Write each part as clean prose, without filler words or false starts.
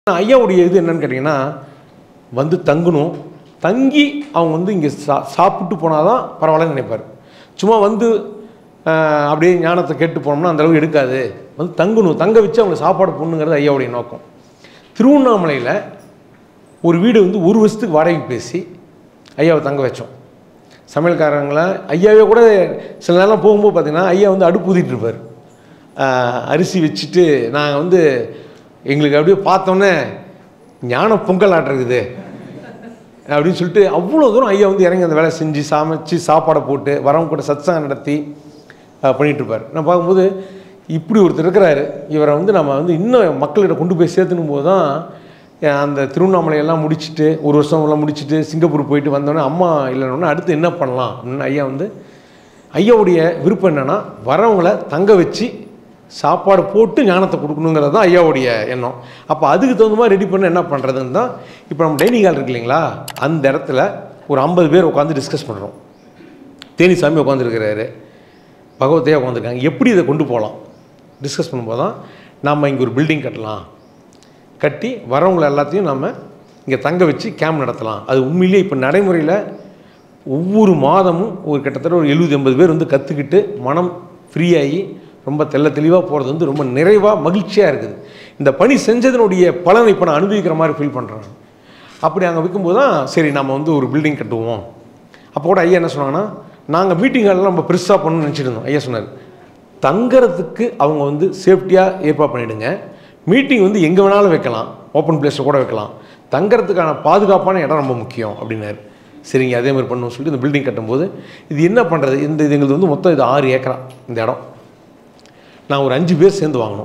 ஐயாவுடைய இது என்னன்னு கேட்டிங்கன்னா வந்து தங்கணும், தங்கி அவங்க வந்து இங்கே சாப்பிட்டு போனால் தான் பரவாயில்லன்னு நினைப்பார். சும்மா வந்து அப்படியே ஞானத்தை கேட்டு போனோம்னா அந்தளவுக்கு எடுக்காது, வந்து தங்கணும், தங்க வச்சு அவங்க சாப்பாடு போடணுங்கிறது ஐயாவுடைய நோக்கம். திருவண்ணாமலையில் ஒரு வீடு வந்து ஒரு வருஷத்துக்கு வாடகைக்கு பேசி ஐயாவை தங்க வச்சோம். சமையல்காரங்களை ஐயாவே கூட சில நேரம் போகும்போது பார்த்திங்கன்னா ஐயா வந்து அடுப்பு ஊதிட்டு இருப்பார். அரிசி வச்சுட்டு நாங்கள் வந்து எங்களுக்கு அப்படியே பார்த்தோன்னே ஞான பொங்கல் ஆட்டிருக்குது அப்படின்னு சொல்லிட்டு அவ்வளோ தூரம் ஐயா வந்து இறங்கி அந்த வேலை செஞ்சு சமைச்சு சாப்பாடை போட்டு வரவங்க கூட சத்சங்கம் நடத்தி பண்ணிகிட்ருப்பார். நான் பார்க்கும்போது இப்படி ஒருத்தர் இருக்கிறாரு, இவரை வந்து நம்ம வந்து இன்னும் மக்கள்கிட்ட கொண்டு போய் சேர்த்துனும் போது தான் அந்த திருவண்ணாமலையெல்லாம் முடிச்சுட்டு ஒரு வருஷம்லாம் முடிச்சுட்டு சிங்கப்பூர் போயிட்டு வந்தோடனே அம்மா இல்லைன்னா அடுத்து என்ன பண்ணலாம் அப்படின்னு ஐயா வந்து ஐயாவுடைய விருப்பம் என்னென்னா வரவங்களை தங்க வச்சு சாப்பாடு போட்டு ஞானத்தை கொடுக்கணுங்கிறது தான் ஐயாவுடைய எண்ணம். அப்போ அதுக்கு தகுந்த மாதிரி ரெடி பண்ண என்ன பண்ணுறதுன்னு தான் இப்போ நம்ம டைனிங் ஹால் இருக்கு இல்லைங்களா, அந்த இடத்துல ஒரு 50 பேர் உட்காந்து டிஸ்கஸ் பண்ணுறோம். தேனிசாமி உட்காந்துருக்கிறாரு, பகவத்தையா உட்காந்துருக்காங்க, எப்படி இதை கொண்டு போகலாம் டிஸ்கஸ் பண்ணும்போது தான் நம்ம இங்கே ஒரு பில்டிங் கட்டலாம், கட்டி வரவங்களை எல்லாத்தையும் நம்ம இங்கே தங்க வச்சு கேம்ப் நடத்தலாம். அது உண்மையிலேயே இப்போ நடைமுறையில் ஒவ்வொரு மாதமும் ஒரு கிட்டத்தட்ட ஒரு 70-80 பேர் வந்து கற்றுக்கிட்டு மனம் ஃப்ரீயாகி ரொம்ப தெளிவாக போகிறது வந்து ரொம்ப நிறைவாக மகிழ்ச்சியாக இருக்குது. இந்த பணி செஞ்சதனுடைய பலனை இப்போ நான் அனுபவிக்கிற மாதிரி ஃபீல் பண்ணுறேன். அப்படி அங்கே வைக்கும்போது தான் சரி நம்ம வந்து ஒரு பில்டிங் கட்டுவோம். அப்போ கூட ஐயா என்ன சொன்னாங்கன்னா, நாங்கள் மீட்டிங்கெல்லாம் நம்ம பெருசாக பண்ணணும்னு நினச்சிட்டு இருந்தோம். ஐயா சொன்னார், தங்குறதுக்கு அவங்க வந்து சேஃப்டியாக ஏற்பாடு பண்ணிவிடுங்க, மீட்டிங் வந்து எங்கே வேணாலும் வைக்கலாம், ஓப்பன் பிளேஸில் கூட வைக்கலாம், தங்குறதுக்கான பாதுகாப்பான இடம் ரொம்ப முக்கியம் அப்படின்னாரு. சரிங்க அதே மாதிரி பண்ணணும்னு சொல்லிட்டு இந்த பில்டிங் கட்டும்போது இது என்ன பண்ணுறது, இது எங்களுக்கு வந்து மொத்தம் இது 6 ஏக்கரா இந்த இடம். நான் ஒரு 5 பேர் சேர்ந்து வாங்கினோம்.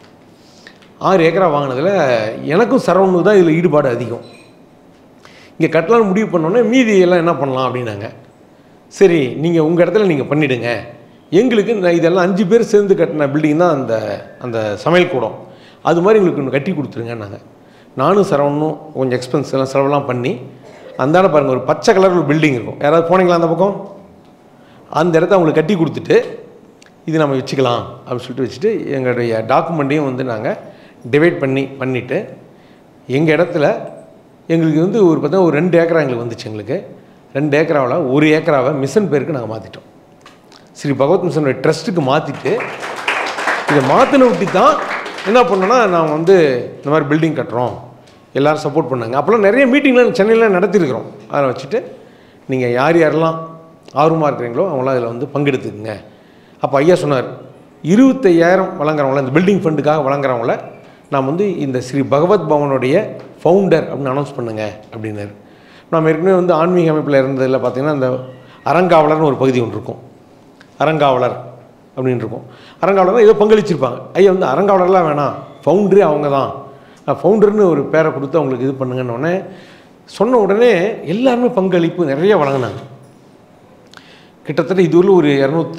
6 ஏக்கரா வாங்கினதில் எனக்கும் சரவணுக்கு தான் இதில் ஈடுபாடு அதிகம். இங்கே கட்டலான்னு முடிவு பண்ணோன்னே மீதி எல்லாம் என்ன பண்ணலாம் அப்படின்னாங்க. சரி நீங்கள் உங்கள் இடத்துல நீங்கள் பண்ணிவிடுங்க, எங்களுக்கு நான் இதெல்லாம் 5 பேர் சேர்ந்து கட்டின பில்டிங் தான் அந்த சமையல் கூடம், அது மாதிரி எங்களுக்கு ஒன்று கட்டி கொடுத்துருங்கன்னாங்க. நானும் சரவணும் கொஞ்சம் எக்ஸ்பென்ஸ் எல்லாம் செலவெல்லாம் பண்ணி அந்தாண்ட பாருங்கள் ஒரு பச்சை கலர் ஒரு பில்டிங் இருக்கும், யாராவது போனீங்களா அந்த பக்கம், அந்த இடத்த அவங்களுக்கு கட்டி கொடுத்துட்டு இது நம்ம வச்சுக்கலாம் அப்படின்னு சொல்லிட்டு வச்சுட்டு எங்களுடைய டாக்குமெண்ட்டையும் வந்து நாங்கள் டிவைட் பண்ணிவிட்டு எங்கள் இடத்துல எங்களுக்கு வந்து ஒரு பார்த்தா ஒரு 2 ஏக்கரா எங்களுக்கு வந்துச்சு. எங்களுக்கு 2 ஏக்கராவில் 1 ஏக்கராவை மிஷன் பேருக்கு நாங்கள் மாற்றிட்டோம். ஸ்ரீ பகவத் மிஷனுடைய ட்ரஸ்ட்டுக்கு மாற்றிட்டு இதை மாற்றின விட்டு தான் என்ன பண்ணோன்னா நாங்கள் வந்து இந்த மாதிரி பில்டிங் கட்டுறோம், எல்லோரும் சப்போர்ட் பண்ணாங்க. அப்போல்லாம் நிறைய மீட்டிங்லாம் சென்னையில் நடத்திருக்கிறோம். அதை வச்சுட்டு நீங்கள் யாரெல்லாம் ஆர்வமாக இருக்கிறீங்களோ அவங்களாம் அதில் வந்து பங்கெடுத்துக்குங்க. அப்போ ஐயா சொன்னார், 25,000 வழங்குறவங்கள இந்த பில்டிங் ஃபண்டுக்காக வழங்குறவங்கள நாம் வந்து இந்த ஸ்ரீ பகவத் பவனுடைய ஃபவுண்டர் அப்படின்னு அனௌன்ஸ் பண்ணுங்க அப்படின்னாரு. நம்ம ஏற்கனவே வந்து ஆன்மீக அமைப்பில் இருந்ததில் பார்த்திங்கன்னா இந்த அறங்காவலர்னு ஒரு பகுதி ஒன்று இருக்கும், அறங்காவலர் அப்படின்னு இருக்கும். அறங்காவலர்னால் ஏதோ பங்களிச்சிருப்பாங்க. ஐயா வந்து அறங்காவலர்லாம் வேணாம், ஃபவுண்டரே அவங்க தான், ஃபவுண்டர்னு ஒரு பேரை கொடுத்து அவங்களுக்கு இது பண்ணுங்கன்னொடனே சொன்ன உடனே எல்லாருமே பங்களிப்பு நிறைய வழங்கினாங்க. கிட்டத்தட்ட இதுவரையில் ஒரு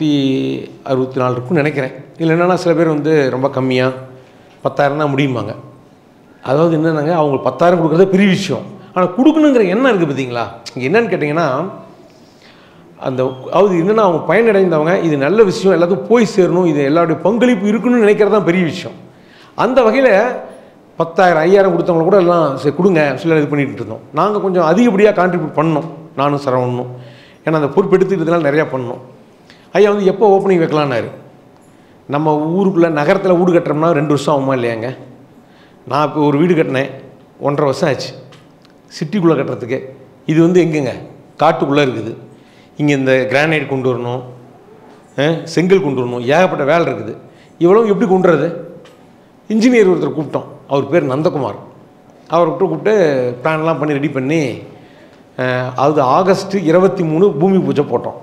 264 இருக்குன்னு நினைக்கிறேன். இல்லை என்னென்னா சில பேர் வந்து ரொம்ப கம்மியாக 10,000 தான் முடியுமாங்க. அதாவது என்னென்னாங்க அவங்க 10,000 கொடுக்குறதே பெரிய விஷயம், ஆனால் கொடுக்கணுங்கிற எண்ணம் இருக்குது பார்த்தீங்களா. இங்கே என்னென்னு கேட்டிங்கன்னா அதாவது என்னென்னா அவங்க பயனடைந்தவங்க இது நல்ல விஷயம் எல்லாத்துக்கும் போய் சேரணும், இது எல்லாருடைய பங்களிப்பு இருக்கணும்னு நினைக்கிறது தான் பெரிய விஷயம். அந்த வகையில் 10,000 5,000 கொடுத்தவங்க கூட எல்லாம் சரி கொடுங்க சொல்லி இது பண்ணிகிட்டு இருந்தோம். நாங்கள் கொஞ்சம் அதிகப்படியாக கான்ட்ரிபியூட் பண்ணோம், நானும் சரவணும். ஏன்னா அந்த பொறுப்பு எடுத்துக்கிறதுலாம் நிறையா பண்ணோம். ஐயா வந்து எப்போ ஓப்பனிங் வைக்கலான்னாரு. நம்ம ஊருக்குள்ளே நகரத்தில் வீடு கட்டுறோம்னா 2 வருஷம் ஆகுமா இல்லையாங்க. நான் இப்போ ஒரு வீடு கட்டினேன் 1.5 வருஷம் ஆச்சு சிட்டிக்குள்ளே கட்டுறதுக்கு. இது வந்து எங்கேங்க காட்டுக்குள்ளே இருக்குது. இங்கே இந்த கிரானைட் கொண்டு வரணும், செங்கல் கொண்டு வரணும், ஏகப்பட்ட வேலை இருக்குது. இவ்வளோ எப்படி கொண்டு வரது. இன்ஜினியர் ஒருத்தர் கூப்பிட்டோம், அவர் பேர் நந்தகுமார். அவர்கிட்ட கூப்பிட்டு பிளான்லாம் பண்ணி ரெடி பண்ணி அது ஆகஸ்ட் 23 பூமி பூஜை போட்டோம்.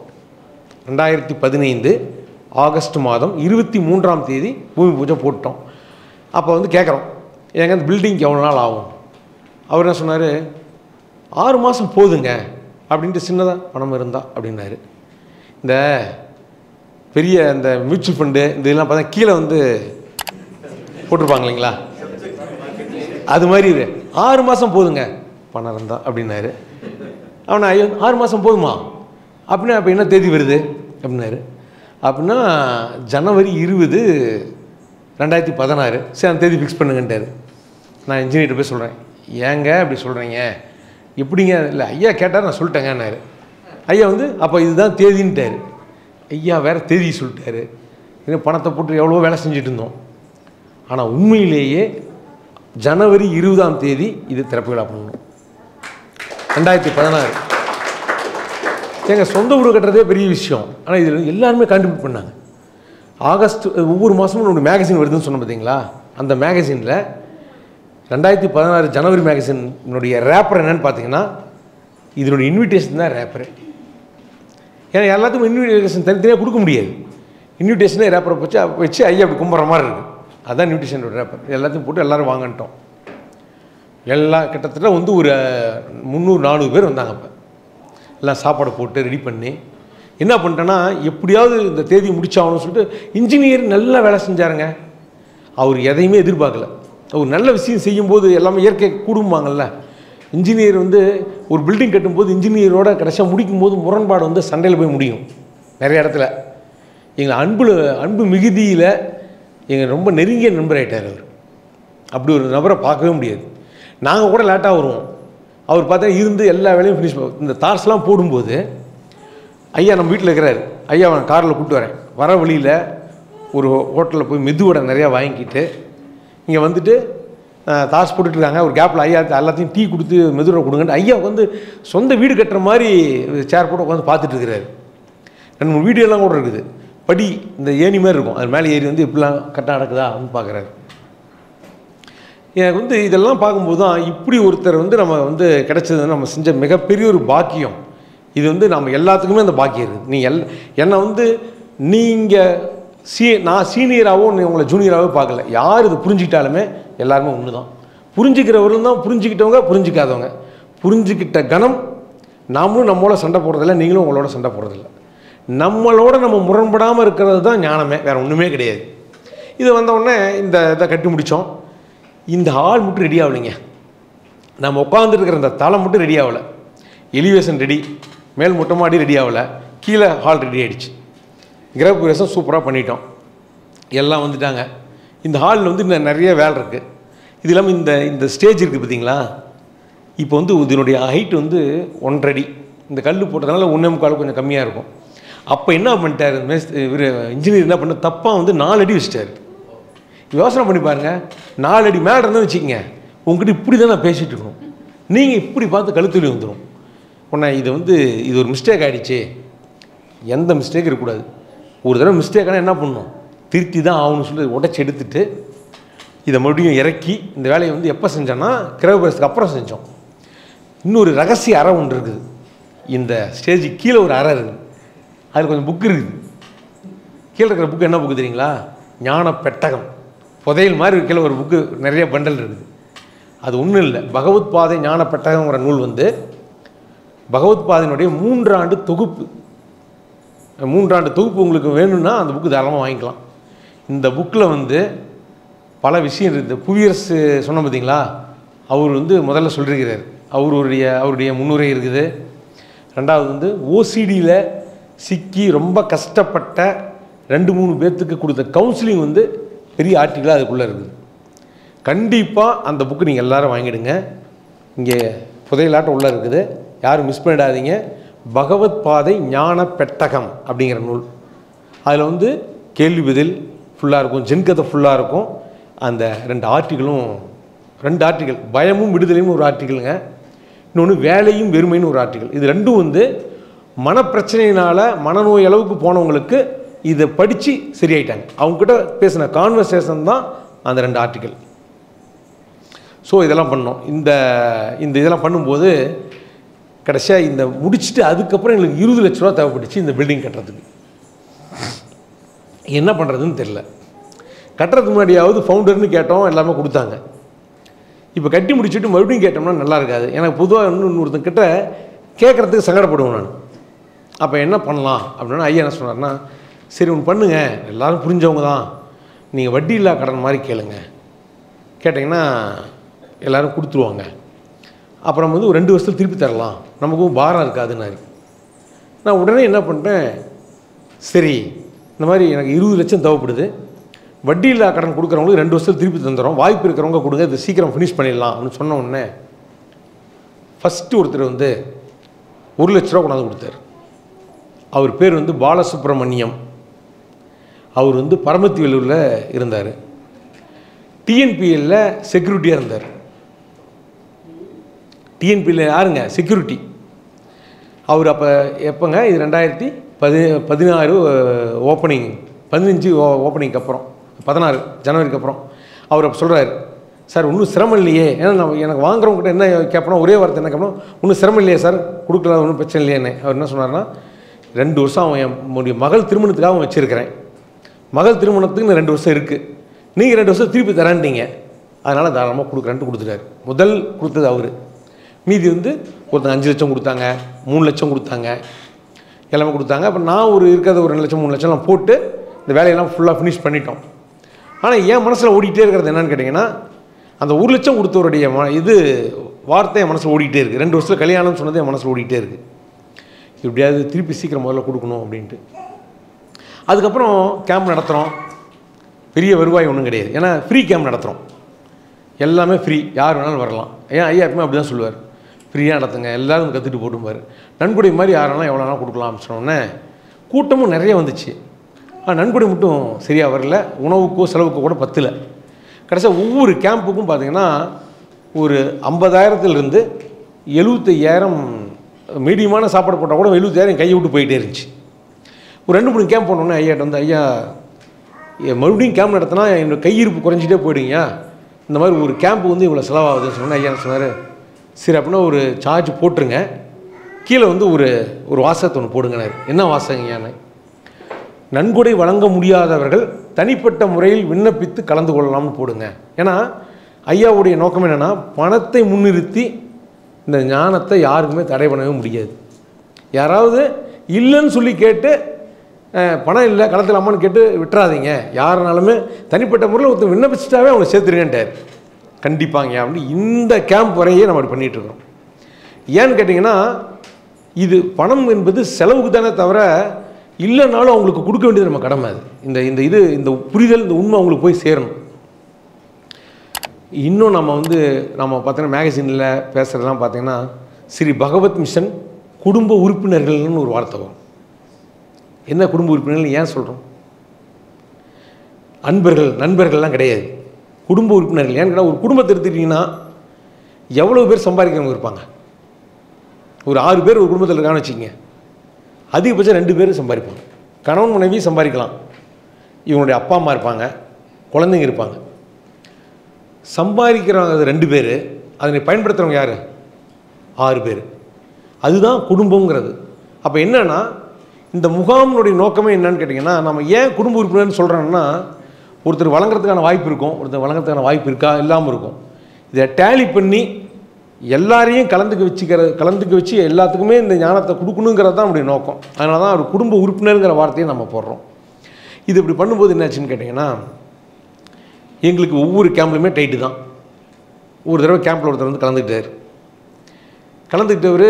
2015 ஆகஸ்ட் மாதம் 23ஆம் தேதி பூமி பூஜை போட்டோம். அப்போ வந்து கேட்குறோம், ஏங்க அந்த பில்டிங்க்கு எவ்வளோ நாள் ஆகும். அவர் என்ன சொன்னார், 6 மாதம் போதுங்க அப்படின்ட்டு சின்னதாக பணம் இருந்தா அப்படின்னாரு. இந்த பெரிய இந்த மியூச்சுவல் ஃபண்டு இந்த இதெல்லாம் பார்த்தா கீழே வந்து போட்டிருப்பாங்க இல்லைங்களா, அது மாதிரி 6 மாதம் போதுங்க பணம் இருந்தா அப்படின்னாரு. அவனை 6 மாதம் போதுமா அப்படின்னா அப்போ என்ன தேதி வருது அப்படின்னாரு. அப்படின்னா ஜனவரி 20 2016 சரி அந்த தேதி ஃபிக்ஸ் பண்ணுங்கன்ட்டார். நான் இன்ஜினியர்கிட்ட போய் சொல்கிறேன், ஏங்க அப்படி சொல்கிறீங்க, எப்படிங்க? இல்லை ஐயா கேட்டார், நான் சொல்லிட்டேங்கன்னாரு. ஐயா வந்து அப்போ இதுதான் தேதின்ட்டார். ஐயா வேறு தேதி சொல்லிட்டாரு. இன்னும் பணத்தை போட்டு எவ்வளோ வேலை செஞ்சுட்டு இருந்தோம். ஆனால் உண்மையிலேயே ஜனவரி 20ஆம் தேதி இது திறப்பு விழா பண்ணணும். 2016. எங்கள் சொந்த ஊர் கட்டுறதே பெரிய விஷயம். ஆனால் இதில் எல்லாருமே கான்ட்ரிபியூட் பண்ணாங்க. ஆகஸ்ட் ஒவ்வொரு மாதமும் ஒரு மேகசின் வருதுன்னு சொன்ன பார்த்தீங்களா, அந்த மேகசினில் 2016 ஜனவரி மேகசினுடைய ரேப்பர் என்னன்னு பார்த்தீங்கன்னா, இதனுடைய இன்விடேஷன் தான் ரேப்பரு. ஏன்னா எல்லாத்துக்கும் இன்விடேஷன் தனித்தனியாக கொடுக்க முடியாது. இன்விடேஷனே ரேப்பரை வச்சு ஐயா அப்படி கும்புற மாதிரி இருக்குது. அதுதான் இன்விடேஷனோட ரேப்பர். எல்லாத்தையும் போட்டு எல்லோரும் வாங்கிட்டோம். கிட்டத்தட்ட வந்து ஒரு 300-400 பேர் வந்தாங்க. அப்போ எல்லாம் சாப்பாடு போட்டு ரெடி பண்ணி என்ன பண்ணிட்டேன்னா, எப்படியாவது இந்த தேதி முடிச்சாகணும்னு சொல்லிட்டு இன்ஜினியர் நல்லா வேலை செஞ்சாருங்க. அவர் எதையுமே எதிர்பார்க்கல. ஒரு நல்ல விஷயம் செய்யும்போது எல்லாமே இயற்கை கூடுமாங்கள்ல. இன்ஜினியர் வந்து ஒரு பில்டிங் கட்டும்போது இன்ஜினியரோட கடைசியாக முடிக்கும் போது முரண்பாடு வந்து சண்டையில் போய் முடியும் நிறைய இடத்துல. எங்கள் அன்பு மிகுதியில் எங்கள் ரொம்ப நெருங்கிய நண்பர் ஆகிட்டார் அவர். அப்படி ஒரு நபரை பார்க்கவே முடியாது. நாங்கள் கூட லேட்டாக வருவோம், அவர் பார்த்தா இருந்து எல்லா வேலையும் ஃபினிஷ் பண்ணுவோம். இந்த தார்ஸ்லாம் போடும்போது ஐயா நம்ம வீட்டில் இருக்கிறாரு. ஐயா அவன் காரில் கூப்பிட்டு வரேன். வர வழியில் ஒரு ஹோட்டலில் போய் மெதுவடை நிறையா வாங்கிக்கிட்டு இங்கே வந்துட்டு தார்ஸ் போட்டுட்ருக்காங்க. ஒரு கேப்பில் ஐயா எல்லாத்தையும் டீ கொடுத்து மெதுவடை கொடுங்கன்ட்டு ஐயா வந்து சொந்த வீடு கட்டுற மாதிரி சேர் போட்டு உட்காந்து பார்த்துட்டு இருக்கிறாரு. 2-3 வீடியோலாம் கூட இருக்குது. படி இந்த ஏணி மாதிரி இருக்கும், அது மேலே ஏறி வந்து இப்படிலாம் கரெக்டாக நடக்குதா அப்படின்னு பார்க்குறாரு. எனக்கு வந்து இதெல்லாம் பார்க்கும்போது தான் இப்படி ஒருத்தர் வந்து நம்ம வந்து கிடச்சதுன்னு நம்ம செஞ்ச மிகப்பெரிய ஒரு பாக்கியம். இது வந்து நம்ம எல்லாத்துக்குமே அந்த பாக்கியம் இருக்குது. என்னை வந்து நீங்கள் நான் சீனியராகவோ உங்களை ஜூனியராகவோ பார்க்கல. யார் இது புரிஞ்சுக்கிட்டாலுமே எல்லாருமே ஒன்று தான். புரிஞ்சுக்கிறவர்களும் தான் புரிஞ்சுக்கிட்டவங்க, புரிஞ்சிக்காதவங்க. புரிஞ்சுக்கிட்ட கணம் நாமளும் நம்மளோட சண்டை போடுறதில்ல, நீங்களும் உங்களோட சண்டை போடுறதில்ல. நம்மளோட நம்ம முரண்படாமல் இருக்கிறது தான் ஞானமே, வேறு ஒன்றுமே கிடையாது. இது வந்தவுடனே இதை கட்டி முடித்தோம். இந்த ஹால் மட்டும் ரெடி ஆகலைங்க. நம்ம உட்காந்துருக்கிற இந்த தலை மட்டும் ரெடி ஆகலை. எலிவேஷன் ரெடி, மேல் மொட்டை மாடி ரெடி ஆகலை, கீழே ஹால் ரெடி ஆகிடுச்சு. கிரகப்பிரவேசம் சூப்பராக பண்ணிட்டோம். எல்லாம் வந்துட்டாங்க. இந்த ஹாலில் வந்து இன்னும் நிறைய வேலை இருக்குது. இது இல்லாமல் இந்த ஸ்டேஜ் இருக்குது பார்த்தீங்களா, இப்போ வந்து இதனுடைய ஹைட் வந்து 1.5 அடி. இந்த கல் போட்டதுனால 1.25 கொஞ்சம் கம்மியாக இருக்கும். அப்போ என்ன பண்ணிட்டார் இவர் இன்ஜினியர், என்ன பண்ண தப்பாக வந்து 4 அடி வச்சுட்டார். யோசனை பண்ணி பாருங்கள், 4 அடி மேலே இருந்தால் வச்சுக்கோங்க, உங்ககிட்ட இப்படி தான் நான் பேசிகிட்டு இருக்கணும், நீங்கள் இப்படி பார்த்து கழுத்துலி வந்துடும். உடனே இது ஒரு மிஸ்டேக் ஆகிடுச்சு, எந்த மிஸ்டேக் இருக்கக்கூடாது. ஒரு தடவை மிஸ்டேக்கான என்ன பண்ணணும், திருத்தி தான் ஆகணும்னு சொல்லி உடச்சி எடுத்துட்டு இதை மறுபடியும் இறக்கி இந்த வேலையை வந்து எப்போ செஞ்சோன்னா கிரகப்பிரவேசத்துக்கு அப்புறம் செஞ்சோம். இன்னொரு ரகசிய அறை ஒன்று இருக்குது. இந்த ஸ்டேஜுக்கு கீழே ஒரு அறை இருக்குது, அதில் கொஞ்சம் புக்கு இருக்குது. கீழே இருக்கிற புக்கு என்ன புக்கு தெரியுங்களா, ஞான பெட்டகம். புதையல் மாதிரி கீழே ஒரு புக்கு நிறைய பண்டல் இருக்குது. அது ஒன்றும் இல்லை, பகவத் பாதை ஞான பெட்டகங்கிற நூல் வந்து பகவத் பாதையினுடைய 3 ஆண்டு தொகுப்பு. 3 ஆண்டு தொகுப்பு உங்களுக்கு வேணும்னா அந்த புக்கு தாராளமாக வாங்கிக்கலாம். இந்த புக்கில் வந்து பல விஷயம் இருக்குது. புவியரசு சொன்ன பார்த்தீங்களா, அவர் வந்து முதல்ல சொல்லியிருக்கிறார். அவருடைய முன்னுரை இருக்குது. ரெண்டாவது வந்து ஓசிடியில் சிக்கி ரொம்ப கஷ்டப்பட்ட 2-3 பேர்த்துக்கு கொடுத்த கவுன்சிலிங் வந்து பெரிய ஆர்டிக்கலாக அதுக்குள்ளே இருக்குது. கண்டிப்பாக அந்த புக்கு நீங்கள் எல்லோரும் வாங்கிடுங்க. இங்கே புதையலாட்டம் உள்ளே இருக்குது, யாரும் மிஸ் பண்ணிடாதீங்க. பகவத் பாதை ஞான பெட்டகம் அப்படிங்கிற நூல். அதில் வந்து கேள்வி பதில் ஃபுல்லாக இருக்கும், ஜென்கதை ஃபுல்லாக இருக்கும். அந்த 2 ஆர்டிக்கல், பயமும் விடுதலையும் ஒரு ஆர்டிக்கலுங்க, இன்னொன்று வேலையும் வெறுமைன்னு ஒரு ஆர்டிக்கல். இது ரெண்டும் வந்து மனப்பிரச்சனையினால் மனநோய் அளவுக்கு போனவங்களுக்கு இதை படித்து சரியாயிட்டாங்க. அவங்கக்கிட்ட பேசின கான்வர்சேஷன் தான் அந்த 2 ஆர்டிக்கல். ஸோ இதெல்லாம் பண்ணோம். இதெல்லாம் பண்ணும்போது கடைசியாக இந்த முடிச்சுட்டு அதுக்கப்புறம் எங்களுக்கு 20 லட்ச ரூபா தேவைப்பட்டுச்சு இந்த பில்டிங் கட்டுறதுக்கு. என்ன பண்ணுறதுன்னு தெரில. கட்டுறதுக்கு முன்னாடியாவது ஃபவுண்டர்னு கேட்டோம், எல்லாமே கொடுத்தாங்க. இப்போ கட்டி முடிச்சுட்டு மறுபடியும் கேட்டோம்னா நல்லா இருக்காது. எனக்கு பொதுவாக இன்னொருத்தங்கிட்ட கேட்குறதுக்கு சங்கடப்படுவேன் நான். அப்போ என்ன பண்ணலாம் அப்படின்னா ஐயா என்ன சொன்னார்னா, சரி ஒன்று பண்ணுங்க, எல்லோரும் புரிஞ்சவங்க தான், நீங்கள் வட்டி இல்லா கடன் மாதிரி கேட்டிங்கன்னா எல்லோரும் கொடுத்துருவாங்க. அப்புறம் வந்து ஒரு 2 வருஷத்தில் திருப்பி தரலாம், நமக்கும் பாரம் இருக்காதுன்னாரு. நான் உடனே என்ன பண்ணிட்டேன், சரி இந்த மாதிரி எனக்கு 20 லட்சம் தேவைப்படுது, வட்டியில்லா கடன் கொடுக்குறவங்களுக்கு 2 வருஷத்தில் திருப்பி தந்துடும், வாய்ப்பு இருக்கிறவங்க கொடுங்க, இது சீக்கிரம் ஃபினிஷ் பண்ணிடலாம் அப்படின்னு சொன்ன உடனே ஃபஸ்ட்டு ஒருத்தர் வந்து 1 லட்ச ரூபா கொண்டாந்து கொடுத்தார். அவர் பேர் வந்து பாலசுப்ரமணியம். அவர் வந்து பரமத்தி வேலூரில் இருந்தார். டிஎன்பிஎல்ல செக்யூரிட்டியாக இருந்தார். டிஎன்பிஎல்ல யாருங்க செக்யூரிட்டி. அவர் அப்போ எப்போங்க, இது 2016 ஓப்பனிங், 15 ஓப்பனிங்க்கு அப்புறம், 16 ஜனவரிக்கு அப்புறம் அவர் அப்போ சொல்கிறார், சார் ஒன்றும் சிரமம் இல்லையே. ஏன்னா நம்ம எனக்கு வாங்குறவங்ககிட்ட என்ன கேட்போம், ஒரே வார்த்தை என்ன கேட்போம், ஒன்றும் சிரமம் இல்லையே சார், கொடுக்கலாம், ஒன்றும் பிரச்சனை இல்லையேன்னு. அவர் என்ன சொன்னார்னா, 2 வருஷம் அவன் என்னுடைய மகள் திருமணத்துக்காக அவன் வச்சுருக்கிறேன், மகள் திருமணத்துக்கு இன்னும் 2 வருஷம் இருக்குது, நீங்கள் 2 வருஷம் திருப்பி தரான்ட்டீங்க, அதனால் தாராளமாக கொடுக்குறேன்ட்டு கொடுத்துட்டாரு. முதல் கொடுத்தது அவர். மீதி வந்து ஒருத்தங்க 5 லட்சம் கொடுத்தாங்க, 3 லட்சம் கொடுத்தாங்க, எல்லாமே கொடுத்தாங்க. அப்போ நான் இருக்கிறத ஒரு 2 லட்சம் 3 லட்சம்லாம் போட்டு இந்த வேலையெல்லாம் ஃபுல்லாக ஃபினிஷ் பண்ணிட்டோம். ஆனால் என் மனசில் ஓடிக்கிட்டே இருக்கிறது என்னன்னு கேட்டிங்கன்னா, அந்த 1 லட்சம் கொடுத்தவருடைய வார்த்தை என் மனசில் ஓடிக்கிட்டே இருக்குது. 2 வருஷத்தில் கல்யாணம்னு சொன்னது என் மனசில் ஓடிக்கிட்டே இருக்குது. எப்படியாவது திருப்பி சீக்கிரம் முதல்ல கொடுக்கணும் அப்படின்ட்டு. அதுக்கப்புறம் கேம்ப் நடத்துகிறோம். பெரிய வருவாய் ஒன்றும் கிடையாது, ஏன்னா ஃப்ரீ கேம்ப் நடத்துகிறோம், எல்லாமே ஃப்ரீ, யார் வேணாலும் வரலாம். ஏன் ஐயா எப்பவுமே அப்படி தான் சொல்லுவார், ஃப்ரீயாக நடத்துங்க, எல்லோரும் கற்றுட்டு போட்டுப்பார். நன்கொடை மாதிரி யாரெல்லாம் எவ்வளோ நாள் கொடுக்கலாம் சொன்னோன்னே கூட்டமும் நிறைய வந்துச்சு. நன்கொடை மட்டும் சரியாக வரல, உணவுக்கோ செலவுக்கோ கூட பத்தலை. கடைசியாக ஒவ்வொரு கேம்புக்கும் பார்த்திங்கன்னா ஒரு 50,000 75,000 மீடியமான சாப்பாடு போட்டால் கூட 70,000 கையை விட்டு போயிட்டே இருந்துச்சு. ஒரு 2-3 கேம்ப் போனோன்னே ஐயாட்ட வந்து, ஐயா மறுபடியும் கேம்ப் நடத்தினா என்னோட கையிருப்பு குறைஞ்சிட்டே போயிடுங்க, இந்த மாதிரி ஒரு கேம்ப்பு வந்து இவ்வளோ செலவாகுதுன்னு சொன்னேன். ஐயா சொன்னார், சரி அப்படின்னா ஒரு சார்ஜ் போட்டுருங்க, கீழே வந்து ஒரு வாசகத்தை ஒன்று போடுங்கனார். என்ன வாசகங்கன்னு, நன்கொடை வழங்க முடியாதவர்கள் தனிப்பட்ட முறையில் விண்ணப்பித்து கலந்து கொள்ளலாம்னு போடுங்க. ஏன்னா ஐயாவுடைய நோக்கம் என்னென்னா, பணத்தை முன்னிறுத்தி இந்த ஞானத்தை யாருக்குமே தடை பண்ணவே முடியாது. யாராவது இல்லைன்னு சொல்லி கேட்டு பணம் இல்லை கலத்துலாமான்னு கேட்டு விட்டுறாதீங்க, யாருனாலுமே தனிப்பட்ட முறையில் ஒருத்தர் விண்ணப்பிச்சிட்டாவே அவங்க சேர்த்துருங்கன்ட்டார். கண்டிப்பாங்க அப்படின்னு இந்த கேம்ப் வரையே நம்ம அப்படி பண்ணிகிட்ருக்கோம். ஏன்னு கேட்டிங்கன்னா, இது பணம் என்பது செலவுக்கு தானே தவிர, இல்லைனாலும் அவங்களுக்கு கொடுக்க வேண்டியது நம்ம கடமை. அது இந்த புரிதல், இந்த உண்மை அவங்களுக்கு போய் சேரணும். இன்னும் நம்ம பார்த்தீங்கன்னா மேகசினில் பேசுகிறதெல்லாம் பார்த்தீங்கன்னா, ஸ்ரீ பகவத் மிஷன் குடும்ப உறுப்பினர்கள்னு ஒரு வார்த்தை வரும். என்ன குடும்ப உறுப்பினர்கள் ஏன் சொல்கிறோம்? நண்பர்கள்லாம் கிடையாது, குடும்ப உறுப்பினர்கள். ஏன்னு கேட்டால், ஒரு குடும்பத்தை எடுத்துக்கிட்டிங்கன்னா எவ்வளோ பேர் சம்பாதிக்கிறவங்க இருப்பாங்க. ஒரு 6 பேர் ஒரு குடும்பத்தில் இருக்கான்னு வச்சுக்கோங்க, அதிகபட்சம் 2 பேர் சம்பாதிப்பாங்க. கணவன் மனைவி சம்பாதிக்கலாம், இவங்களுடைய அப்பா அம்மா இருப்பாங்க, குழந்தைங்க இருப்பாங்க. சம்பாதிக்கிறவங்க 2 பேர், அதனை பயன்படுத்துகிறவங்க யார்? 6 பேர். அதுதான் குடும்பங்கிறது. அப்போ என்னென்னா, இந்த முகாமினுடைய நோக்கமே என்னன்னு கேட்டிங்கன்னா, நம்ம ஏன் குடும்ப உறுப்பினர்னு சொல்கிறோன்னா, ஒருத்தர் வழங்குறதுக்கான வாய்ப்பு இருக்கும், ஒருத்தர் வழங்குறதுக்கான வாய்ப்பு இருக்கா இல்லாமல் இருக்கும். இதை டேலி பண்ணி எல்லாரையும் கலந்துக்க வச்சு எல்லாத்துக்குமே இந்த ஞானத்தை கொடுக்கணுங்கிறது தான் நம்முடைய நோக்கம். அதனால தான் ஒரு குடும்ப உறுப்பினருங்கிற வார்த்தையை நம்ம போடுறோம். இது இப்படி பண்ணும்போது என்னாச்சுன்னு கேட்டிங்கன்னா, எங்களுக்கு ஒவ்வொரு கேம்ப்லையுமே டைட்டு தான். ஒரு தடவை கேம்பில் ஒருத்தர் வந்து கலந்துக்கிட்டவர்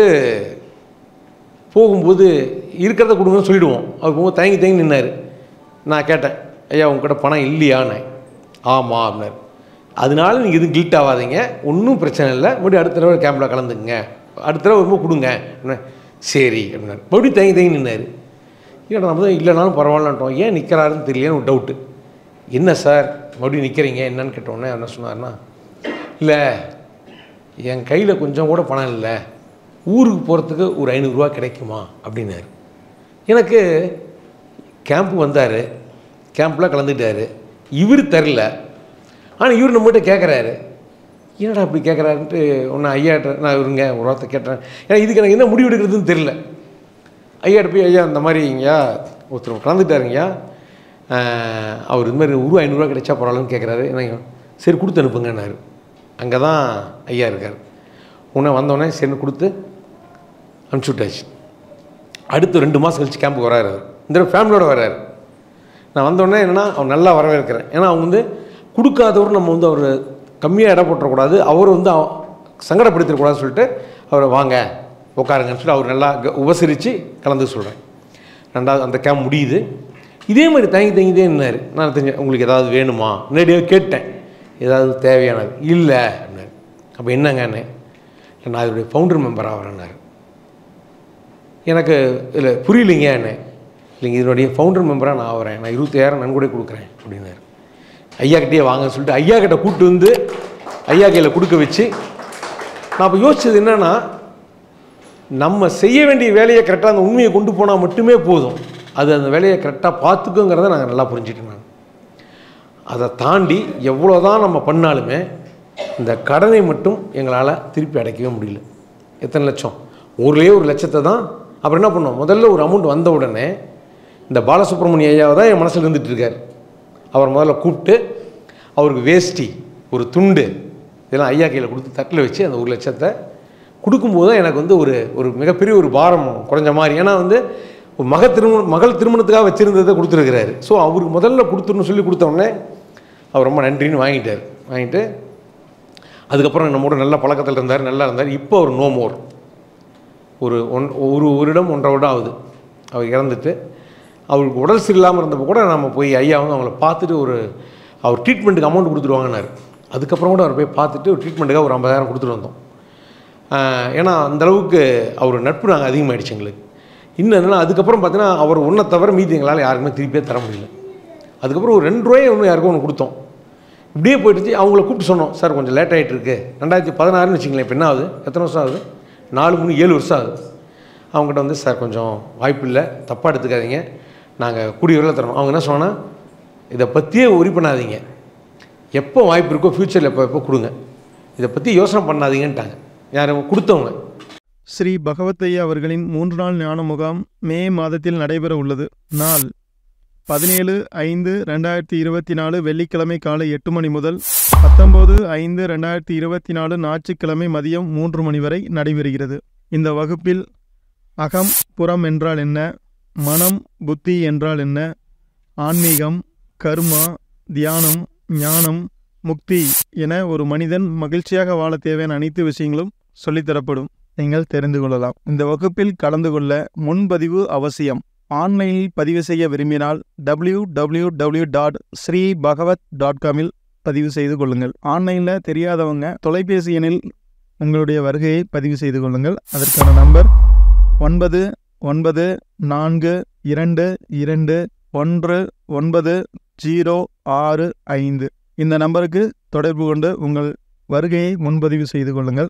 போகும்போது இருக்கிறத கொடுங்கன்னு சொல்லிவிடுவோம். அவர் போகும்போது தயங்கி நின்னார். நான் கேட்டேன், ஐயா உங்கள்கிட்ட பணம் இல்லையான்னு. ஆமாம் அப்படின்னாரு. அதனால நீங்கள் எதுவும் கில்ட் ஆகாதீங்க, ஒன்றும் பிரச்சனை இல்லை, மறுபடியும் அடுத்த தடவை கேம்பில் கலந்துக்குங்க, அடுத்த தடவை வரும்போது கொடுங்க அப்படின்னா. சரி அப்படின்னாரு. மறுபடியும் தயங்கி நின்னார். இல்லை நம்ம தான் இல்லைனாலும் பரவாயில்லன்ட்டோம், ஏன் நிற்கிறாருன்னு தெரியலன்னு ஒரு டவுட்டு. என்ன சார் மறுபடியும் நிற்கிறீங்க என்னன்னு கேட்டோன்னே என்ன சொன்னார்னா, இல்லை என் கையில் கொஞ்சம் கூட பணம் இல்லை, ஊருக்கு போகிறதுக்கு ஒரு 500 ரூபா கிடைக்குமா அப்படின்னாரு. எனக்கு கேம்ப்பு வந்தார், கேம்பில் கலந்துக்கிட்டார், இவர் தரல. ஆனால் இவர் நம்மகிட்ட கேட்குறாரு, என்னடா அப்படி கேட்குறாருன்ட்டு ஒன்று ஐயாட்ட நான் இவருங்க ஒரு வார்த்தை கேட்டேன். ஏன்னா இதுக்கு எனக்கு என்ன முடிவு எடுக்கிறதுன்னு தெரில. ஐயாட்ட போய், ஐயா இந்த மாதிரி இங்கேயா ஒருத்தர் கலந்துட்டாருங்கய்யா, அவர் இது மாதிரி 500 ரூபா கிடைச்சா பரவாயில்லன்னு கேட்குறாரு. எனக்கு சரி கொடுத்து அனுப்புங்கன்னாரு. அங்கே தான் ஐயா இருக்கார். வந்தோடனே சரின்னு கொடுத்து அனுப்பிச்சி விட்டாச்சு. அடுத்து 2 மாதம் கழிச்சு கேம்புக்கு வராரு. அவர் இந்த ஃபேமிலியோடு வர்றாரு. நான் வந்தோடனே என்னென்னா அவர் நல்லா வரவேற்கிறேன். ஏன்னா அவங்க கொடுக்காதவர் நம்ம அவர் கம்மியாக இடம் போட்டுறக்கூடாது, அவர் சங்கடப்படுத்திடக்கூடாதுன்னு சொல்லிட்டு அவரை வாங்க உட்காருங்கன்னு சொல்லி அவர் நல்லா உபசரித்து கலந்து சொல்கிறேன். 2வது அந்த கேம்ப் முடியுது. இதே மாதிரி தங்கிதே இருந்தார். நான் தெரிஞ்சேன், உங்களுக்கு ஏதாவது வேணுமா, நேரடியாக கேட்டேன், ஏதாவது தேவையானது. இல்லை அப்படின்னாரு. அப்போ என்னங்கன்னு, நான் இதோடைய ஃபவுண்டர் மெம்பர் ஆகிறேன்னாரு. எனக்கு இல்லை புரியலைங்க என்ன. இல்லைங்க, இதனுடைய ஃபவுண்டர் மெம்பராக நான் ஆகிறேன், நான் 25,000 நன்கொடை கொடுக்குறேன் அப்படின்னாரு. ஐயா கிட்டே வாங்கன்னு சொல்லிட்டு ஐயா கிட்ட கூப்பிட்டு வந்து ஐயா கையில் கொடுக்க வச்சு, நான் இப்போ யோசிச்சது என்னென்னா, நம்ம செய்ய வேண்டிய வேலையை கரெக்டாக அந்த உண்மையை கொண்டு போனால் மட்டுமே போதும். அது அந்த வேலையை கரெக்டாக பார்த்துக்குங்கிறத நாங்கள் நல்லா புரிஞ்சுட்டேன். நான் அதை தாண்டி எவ்வளோ தான் நம்ம பண்ணாலுமே இந்த கடனை மட்டும் எங்களால் திருப்பி அடைக்கவே முடியல. எத்தனை லட்சம், ஊர்லேயே 1,00,000 தான். அப்புறம் என்ன பண்ணோம், முதல்ல ஒரு அமௌண்ட் வந்த உடனே இந்த பாலசுப்ரமணிய ஐயாவை தான் என் மனசில் இருந்துகிட்டு இருக்கார். அவர் முதல்ல கூப்பிட்டு அவருக்கு வேஷ்டி, ஒரு துண்டு, இதெல்லாம் ஐயா கையில் கொடுத்து தட்டில் வச்சு அந்த 1,00,000 கொடுக்கும்போது தான் எனக்கு வந்து ஒரு மிகப்பெரிய ஒரு பாரம் குறைஞ்ச மாதிரி. ஏன்னா வந்து மகள் திருமணத்துக்காக வச்சுருந்ததை கொடுத்துருக்கிறாரு. ஸோ அவருக்கு முதல்ல கொடுத்துருன்னு சொல்லி கொடுத்தோடனே அவர் ரொம்ப நன்றின்னு வாங்கிட்டார். வாங்கிட்டு அதுக்கப்புறம் நம்மோட நல்ல பழக்கத்தில் இருந்தார், நல்லா இருந்தார். இப்போ அவர் நோ மோர். ஒரு வருடம் 1.5 வருடம் ஆகுது அவர் இறந்துட்டு. அவருக்கு உடல் சரியில்லாமல் இருந்தப்போ கூட நம்ம போய் ஐயா வந்து அவங்கள பார்த்துட்டு அவர் ட்ரீட்மெண்ட்டுக்கு அமௌண்ட் கொடுத்துருவாங்கன்னாரு. அதுக்கப்புறம் கூட அவர் போய் பார்த்துட்டு ஒரு ட்ரீட்மெண்ட்டுக்காக ஒரு 50,000 கொடுத்துட்டு வந்தோம். ஏன்னா அந்தளவுக்கு அவர் நட்பு நாங்கள் அதிகமாகிடுச்சு எங்களுக்கு. இன்னும் என்னென்னா, அதுக்கப்புறம் பார்த்தீங்கன்னா அவர் ஒன்றை தவிர மீதி எங்களால் யாருக்குமே திருப்பியே தர முடியல. அதுக்கப்புறம் ஒரு 2 ரூபாய் ஒன்று யாருக்கும் ஒன்று கொடுத்தோம். இப்படியே போயிடுச்சு. அவங்கள கூப்பிட்டு சொன்னோம், சார் கொஞ்சம் லேட் ஆகிட்டு இருக்கு, 2016ன்னு வச்சுங்களேன், இப்போ என்ன ஆகுது, எத்தனை வருஷம் ஆகுது, 4, 3, 7 வருஷம் ஆகுது. அவங்ககிட்ட வந்து, சார் கொஞ்சம் வாய்ப்பு இல்லை, தப்பாக எடுத்துக்காதீங்க, நாங்கள் கூடிய வரையில் தரணும். அவங்க என்ன சொன்னால், இதை பற்றியே உரி பண்ணாதீங்க, எப்போ வாய்ப்பு இருக்கோ ஃப்யூச்சரில் எப்போ கொடுங்க, இதை பற்றி யோசனை பண்ணாதீங்கன்ட்டாங்க. யார் கொடுத்தவங்க? ஸ்ரீ பகவத்தையா அவர்களின் 3 நாள் ஞான முகாம் மே மாதத்தில் நடைபெற உள்ளது. நாள் 17/5/2024 வெள்ளிக்கிழமை காலை 8 மணி முதல் 19/5/2024 ஞாயிற்றுக்கிழமை மதியம் 3 மணி வரை நடைபெறுகிறது. இந்த வகுப்பில் அகம் புறம் என்றால் என்ன, மனம் புத்தி என்றால் என்ன, ஆன்மீகம், கர்மா, தியானம், ஞானம், முக்தி என ஒரு மனிதன் மகிழ்ச்சியாக வாழ தேவையான அனைத்து விஷயங்களும் சொல்லித்தரப்படும். நீங்கள் தெரிந்து கொள்ளலாம். இந்த வகுப்பில் கலந்து கொள்ள முன்பதிவு அவசியம். ஆன்லைனில் பதிவு செய்ய விரும்பினால் www.sreebhagavat.com பதிவு செய்து கொள்ளுங்கள். ஆன்லைனில் தெரியாதவங்க தொலைபேசி எண்ணில் உங்களுடைய வருகையை பதிவு செய்து கொள்ளுங்கள். அதற்கான நம்பர் 9942219065. இந்த நம்பருக்கு தொடர்பு கொண்டு உங்கள் வருகையை முன்பதிவு செய்து கொள்ளுங்கள்.